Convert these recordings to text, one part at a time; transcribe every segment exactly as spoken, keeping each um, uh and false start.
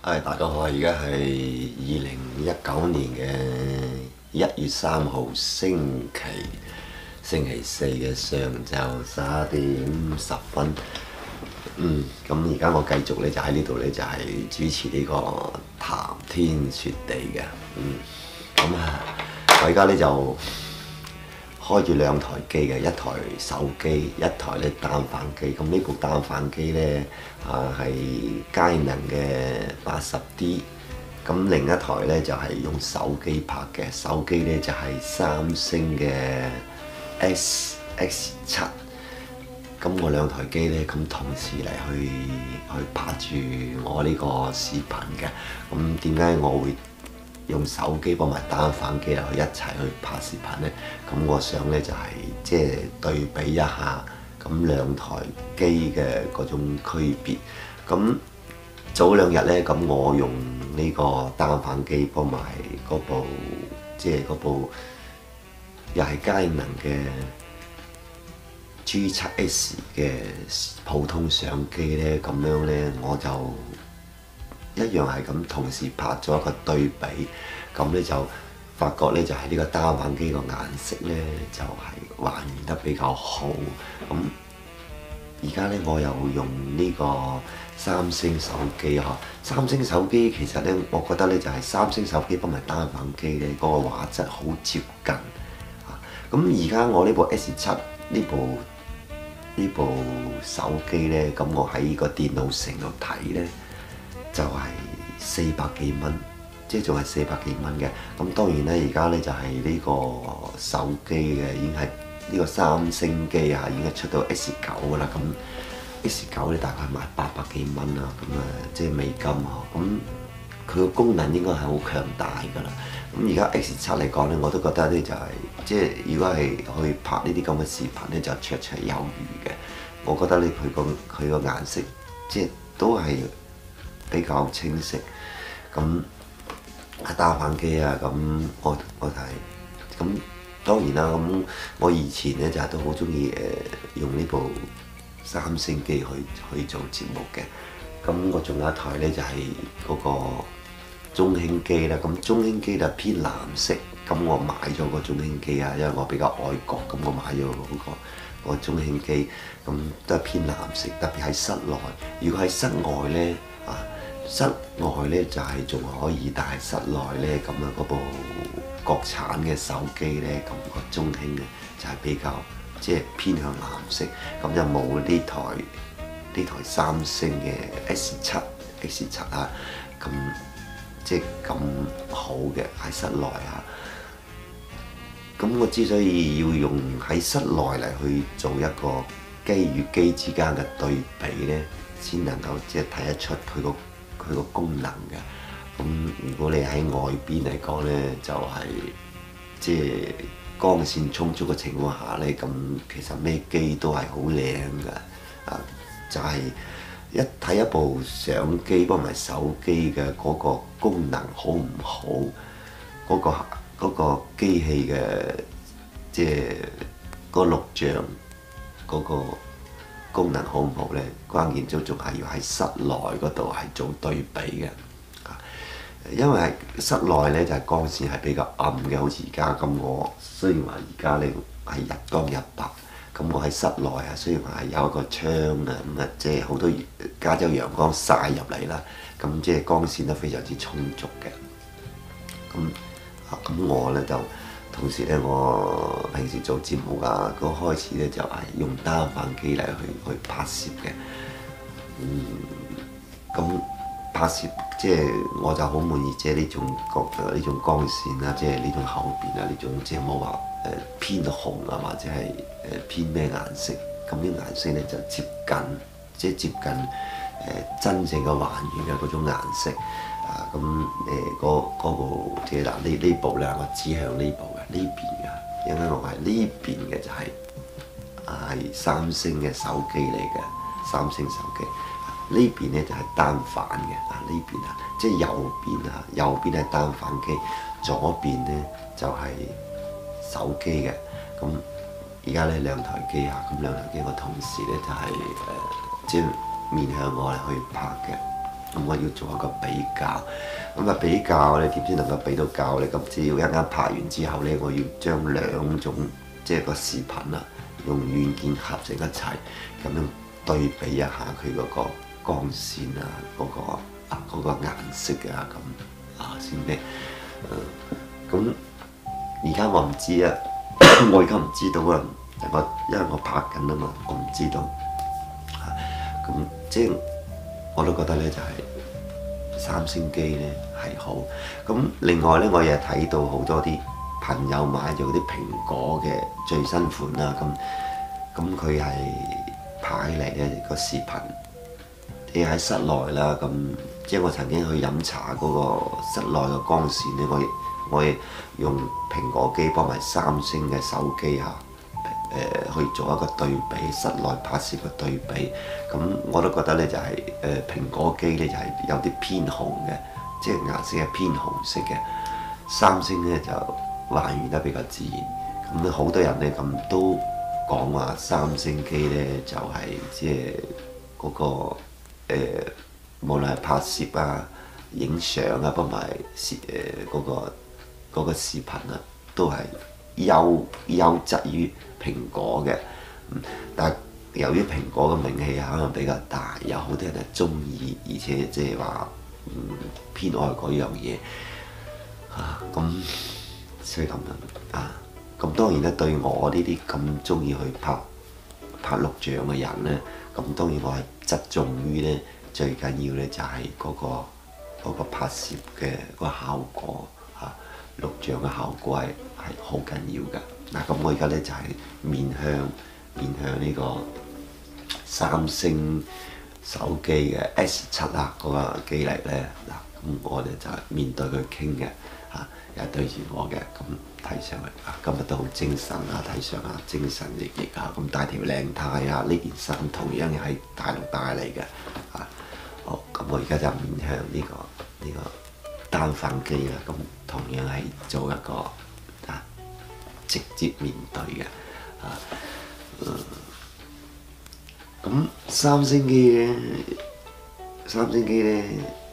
係大家好，而家係二零一九年嘅一月三號星期星期四嘅上晝十一點十分。嗯，咁而家我繼續咧就喺呢度咧就係主持呢個談天說地嘅。嗯，咁啊，我而家咧就開住兩台機嘅，一台手機，一台咧單反機。咁呢部單反機咧啊係佳能嘅八十 D， 咁另一台咧就係用手機拍嘅，手機咧就係三星嘅 S X 七。咁我兩台機咧咁同時嚟去去拍住我呢個視頻嘅。咁點解我會用手機幫埋單反機嚟去一齊去拍視頻呢？咁我想咧就係即係對比一下咁兩台機嘅嗰種區別。咁早兩日咧，咁我用呢個單反機幫埋嗰部即係嗰部又係佳能嘅 G 七 S 嘅普通相機咧，咁樣咧我就一樣係咁同時拍咗一個對比，咁咧就發覺咧就係呢個單反機個顏色咧就係還原得比較好。咁而家咧我又用呢個三星手機呵，三星手機其實咧我覺得咧就係三星手機同埋單反機咧嗰個畫質好接近。咁而家我呢部 S 七 呢部呢部手機咧，咁我喺個電腦城度睇咧，就係四百幾蚊，即係仲係四百幾蚊嘅。咁當然咧，而家咧就係呢個手機嘅已經係呢個三星機啊，已經係出到 S 九噶啦。咁 S 九咧大概賣八百幾蚊啦，咁啊即係美金啊。咁佢個功能應該係好強大噶啦。咁而家 S 七嚟講咧，我都覺得咧就係、是、即係如果係去拍呢啲咁嘅視頻咧，就綽綽有餘嘅。我覺得咧佢個佢個顏色即係都係比較清晰。咁單反機啊，咁我我睇咁當然啦。咁我以前咧就係都好中意誒用呢部三星機去去做節目嘅。咁我仲有一台咧就係、是、嗰個中興機啦。咁中興機就偏藍色，咁我買咗個中興機啊，因為我比較愛國，咁我買咗嗰個個中興機，咁都係偏藍色，特別喺室內。如果喺室外咧啊，室外咧就係仲可以，但係室內咧咁啊嗰部國產嘅手機咧，咁個中興咧就係比較即係偏向藍色，咁就冇呢台呢台三星嘅 S 七 S 七啊，咁即係咁好嘅喺室內啊。咁我之所以要用喺室內嚟去做一個機與機之間嘅對比咧，先能夠即係睇得出佢個佢個功能嘅。咁如果你喺外邊嚟講咧，就係、是、即係光線充足嘅情況下咧，咁其實咩機都係好靚嘅。啊，就係、是、一睇一部相機同埋手機嘅嗰個功能好唔好，嗰、那個嗰個機器嘅即係嗰錄像嗰個功能好唔好咧？關鍵都仲係要喺室內嗰度係做對比嘅。因為喺室內咧就係光線係比較暗嘅，好似而家咁。我雖然話而家咧係日光日白，咁我喺室內啊，雖然話係有一個窗啊，咁啊即係好多加州陽光曬入嚟啦，咁即係光線都非常之充足嘅。咁咁我咧就同時咧，我平時做節目啊，嗰開始咧就係用單反機嚟去去拍攝嘅。嗯，咁拍攝即係我就好滿意，即係呢種光呢種光線啦，即係呢種後邊啊，呢種即係冇話誒偏紅啊，或者係誒偏咩顏色。咁啲顏色咧就接近，即係接近誒、呃、真正嘅還原嘅嗰種顏色。啊，咁誒嗰部即係嗱呢呢部咧，我指向呢部嘅呢邊嘅，因為我係呢邊嘅就係係三星嘅手機嚟嘅，三星手機。呢邊咧就係單反嘅，啊呢邊啊，即係右邊啊，右邊係單反機，左邊咧就係、是、手機嘅。咁而家咧兩台機啊，咁兩台機我同時咧就係、是、誒、呃、即係面向我嚟去拍嘅。 咁我要做一個比較。咁啊比較咧點先能夠比到較咧？咁只要一啱拍完之後咧，我要將兩種即係個視頻啊，用軟件合成一齊，咁樣對比一下佢嗰個光線啊，嗰、嗰個啊嗰、嗰個顏色啊咁啊先咧。咁而家我唔知啊，我而家唔知道啊，我因為我拍緊啊嘛，我唔知道。咁、啊、即係我都覺得咧就係、是、三星機咧係好。咁另外咧我又睇到好多啲朋友買咗啲蘋果嘅最新款啦，咁咁佢係拍起嚟咧個視頻，你喺室內啦，咁即係我曾經去飲茶嗰個室內嘅光線咧，我我用蘋果機幫埋三星嘅手機嚇，誒、呃、去做一個對比，室內拍攝嘅對比，咁我都覺得咧就係、是、誒、呃、蘋果機咧就係有啲偏紅嘅，即係顏色係偏紅色嘅，三星咧就還原得比較自然。咁好多人咧咁都講話三星機咧就係即係嗰個誒、呃，無論係拍攝啊、影相啊，同埋視誒嗰個。嗰個視頻啊，都係優優質於蘋果嘅，嗯，但係由於蘋果嘅名氣可能比較大，有好多人係中意，而且即係話嗯偏愛嗰樣嘢啊，咁所以咁樣啊，咁當然咧對我呢啲咁中意去拍拍錄像嘅人咧，咁當然我係側重於咧最緊要咧就係嗰個嗰個拍攝嘅個效果嚇。錄像嘅效果係係好緊要㗎。嗱，咁我而家咧就係、是、面向面向呢個三星手機嘅 S 七啊嗰個機嚟咧。嗱，咁我哋就係面對佢傾嘅嚇，又係對住我嘅，咁睇上去啊，今日都好精神啊，睇上啊精神奕奕啊，咁帶條靚呔啊，呢件衫同樣係大陸帶嚟嘅啊。好，咁我而家就面向呢、這個呢、這個。單反機啦，咁同樣係做一個啊直接面對嘅啊，咁、嗯、三星機咧，三星機咧，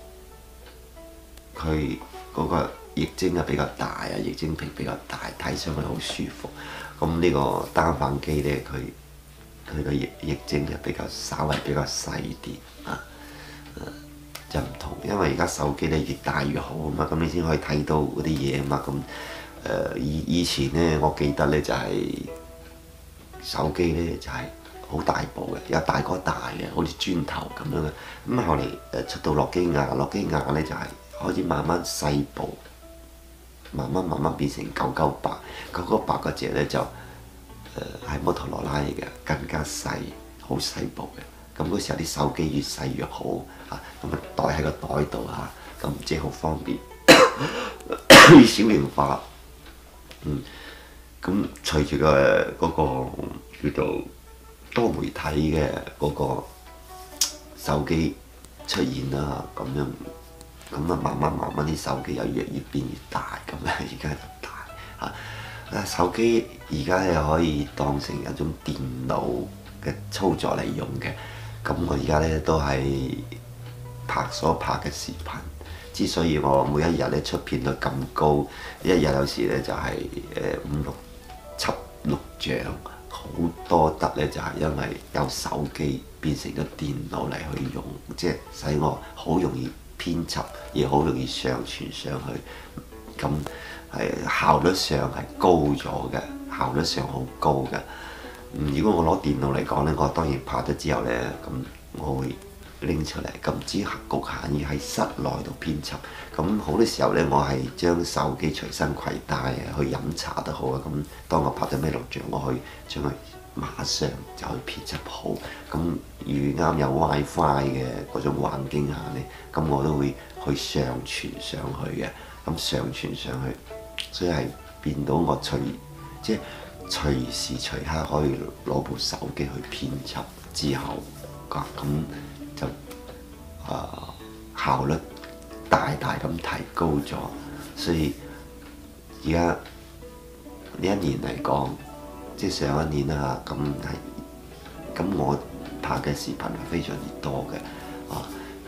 佢嗰個液晶啊比較大啊，液晶屏比較大，睇上去好舒服。咁呢個單反機咧，佢佢個液液晶就比較稍微比較細啲啊。就唔同，因為而家手機咧越大越好啊嘛，咁你先可以睇到嗰啲嘢啊嘛。咁誒以以前咧，我記得咧就係、是、手機咧就係、是、好大部嘅，有大哥大嘅，好似磚頭咁樣嘅。咁後嚟誒出到諾基亞，諾基亞咧就係、是、開始慢慢細部，慢慢慢慢變成九九八，九九八嗰隻咧就誒係摩托羅拉嚟嘅，更加細，好細部嘅。咁嗰時候啲手機越細越好嚇，咁啊袋喺個袋度嚇，咁即係好方便，越小型化。嗯，咁隨住個嗰個叫做多媒體嘅嗰個手機出現啦，咁樣咁啊慢慢慢慢啲手機又越越變越大，咁啊而家就大嚇。啊手機而家又可以當成一種電腦嘅操作嚟用嘅。咁我而家咧都係拍所拍嘅視頻，之所以我每一日咧出片率咁高，一日有時咧就係誒五六輯錄像，好多得咧就係因為有手機變成咗電腦嚟去用，即係使我好容易編輯，亦好容易上傳上去，咁係效率上係高咗嘅，效率上好高嘅。如果我攞電腦嚟講咧，我當然拍咗之後咧，咁我會拎出嚟，咁只局限於喺室內度編輯。咁好多時候咧，我係將手機隨身攜帶啊，去飲茶都好啊。咁當我拍咗咩錄像，我可以將佢馬上就去編輯好。咁遇啱有 WiFi 嘅嗰種環境下咧，咁我都會去上傳上去嘅。咁上傳上去，所以係變到我隨即係。隨時隨刻可以攞部手機去編輯之後，咁就啊、呃、效率大大咁提高咗。所以而家呢一年嚟講，即係上一年啦，咁係咁我拍嘅視頻係非常之多嘅啊。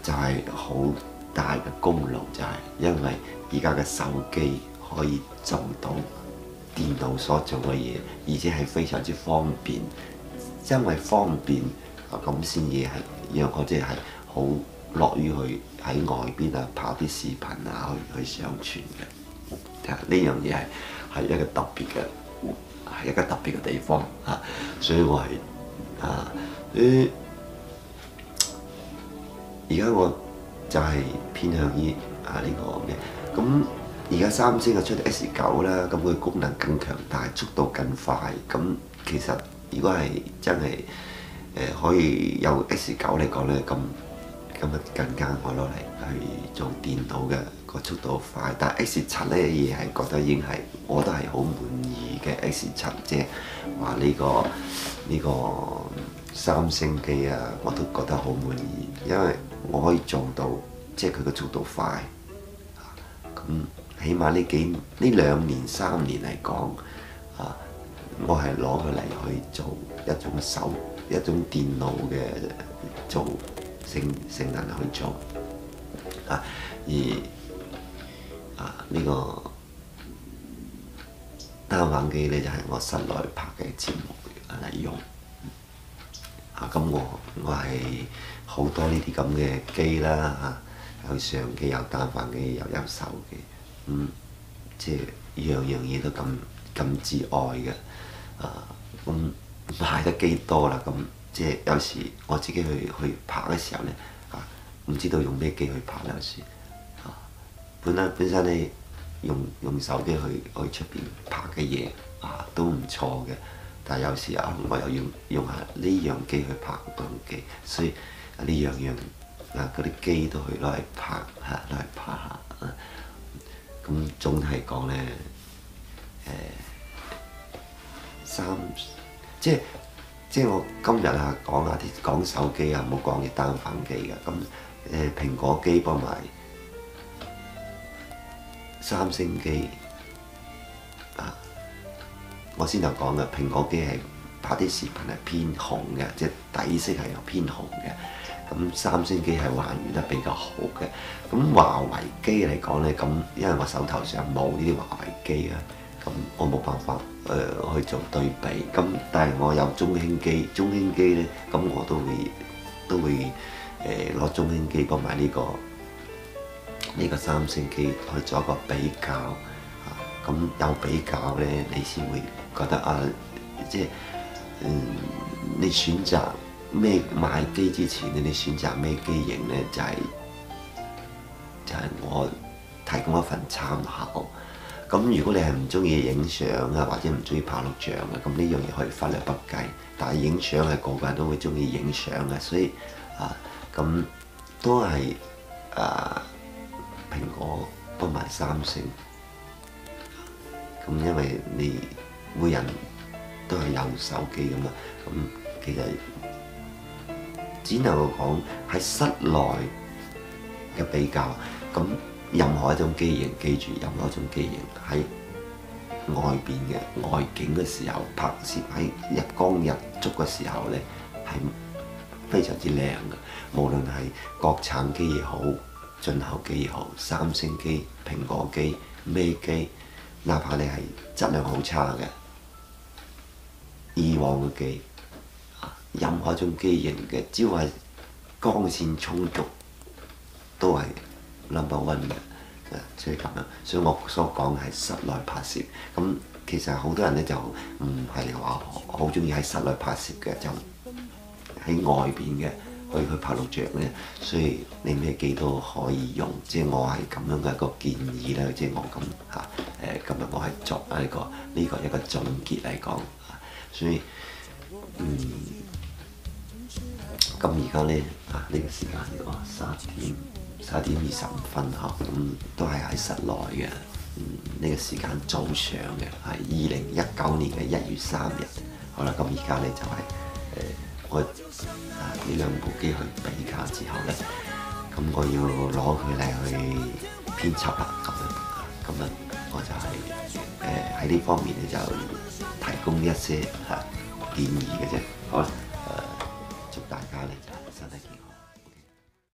就係好大嘅功勞，就係因為而家嘅手機可以做到電腦所做嘅嘢，而且係非常之方便。因為方便咁先至係讓我哋係好樂於去喺外邊啊拍啲視頻啊去去上傳嘅。呢樣嘢係係一個特別嘅係一個特別嘅地方啊，所以我係啊誒而家我就係偏向於啊呢個咩咁。而家三星就出咗 S 九啦，咁佢功能更強大，速度更快。咁其實如果係真係誒、呃、可以有 S 九嚟講咧，咁咁啊更加我攞嚟去做電腦嘅個速度快。但係 S 七咧嘢係覺得已經係我都係好滿意嘅 S 七，即係話呢個呢、呢個三星機啊，我都覺得好滿意，因為我可以做到即係佢個速度快。咁起碼呢幾呢兩年三年嚟講，啊，我係攞佢嚟去做一種手一種電腦嘅做性性能去做，啊，而啊呢、呢個單反機咧就係我室內拍嘅節目嚟用，啊咁我我係好多呢啲咁嘅機啦，啊有相機有單反機又有手機。咁、嗯、即係樣樣嘢都咁咁至愛嘅，啊咁買得機多啦，咁即係有時我自己去去拍嘅時候咧，啊唔知道用咩機去拍有時，啊本身本身你用用手機去去出邊拍嘅嘢啊都唔錯嘅，但係有時啊我又要用下呢樣機去拍嗰樣機，所以呢樣樣啊嗰啲機都去攞嚟拍嚇攞嚟拍下。咁總體講咧，誒、呃、三即係即係我今日啊講下啲講手機啊，冇講啲單反機嘅。咁誒、呃、蘋果機幫埋三星機啊，我先頭講嘅蘋果機係拍啲視頻係偏紅嘅，即係底色係有偏紅嘅。咁三星機係還原得比較好嘅。咁華為機嚟講咧，咁因為我手頭上冇呢啲華為機啊，咁我冇辦法誒、呃、去做對比。咁但係我有中興機，中興機咧，咁我都會都會誒攞、呃、中興機幫埋呢個呢、呢個三星機去做一個比較啊。咁有比較咧，你先會覺得啊，即係嗯你選擇咩買機之前咧，你選擇咩機型咧，就係、是、就係、是、我提供一份參考。咁如果你係唔中意影相啊，或者唔中意拍錄像啊，咁呢樣嘢可以忽略不計。但係影相係個個人都會中意影相嘅，所以啊，咁都係啊蘋果幫埋三星。咁因為你每人都係有手機噶嘛，咁其實只能夠講喺室內嘅比較，咁任何一種機型，記住任何一種機型喺外邊嘅外景嘅時候拍攝，喺日光日足嘅時候咧，係非常之靚嘅。無論係國產機也好，進口機也好，三星機、蘋果機、咩機，哪怕你係質量好差嘅以往嘅機。任何一種機型嘅，只要係光線充足，都係 number one 嘅，即係咁樣。所以我所講係室內拍攝。咁其實好多人咧就唔係話好中意喺室內拍攝嘅，就喺外邊嘅去去拍錄像嘅。所以你咩機都可以用，即係我係咁樣嘅一個建議啦。即係我咁嚇誒，今日我係作一個呢個一個總結嚟講，所以嗯。咁而家咧啊，呢、這個時間哦，三點三點二十五分嚇，咁、嗯、都係喺室內嘅。嗯，呢、這個時間早上嘅係二零一九年嘅一月三日。好啦，咁而家咧就係、是、誒、呃、我啊呢兩部機去比較之後咧，咁我要攞佢嚟去編輯啦。咁樣咁啊，我就係誒喺呢方面咧就提供一些嚇、啊、建議嘅啫。好啦。